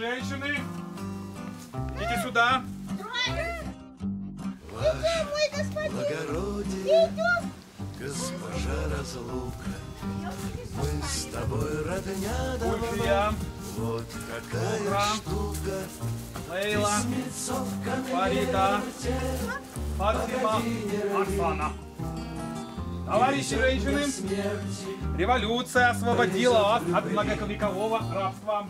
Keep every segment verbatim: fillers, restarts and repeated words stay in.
женщины, идите сюда. Идем, мой господин. Благородие, Идем. госпожа разлука, мы с тобой родня Ульфия, давно. Вот какая Лука, штука. Лейла, Фарида, Фатима, Оксана. Товарищи женщины, революция освободила вас от многовекового рабства.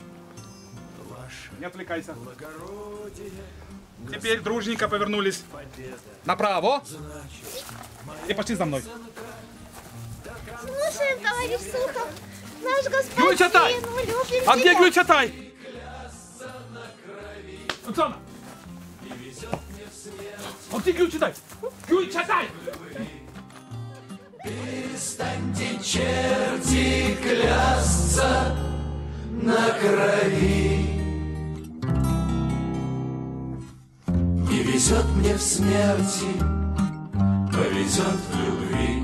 Не отвлекайся. Теперь дружненько повернулись направо и пошли за мной. Слушаем, товарищ Сухов. Наш господин. Гюльчатай! Мы любим А где тебя. Гюльчатай? Оксана! А где Гюльчатай? Гюльчатай! Перестаньте, черти, клясться на крови. И везет мне в смерти, повезет в любви.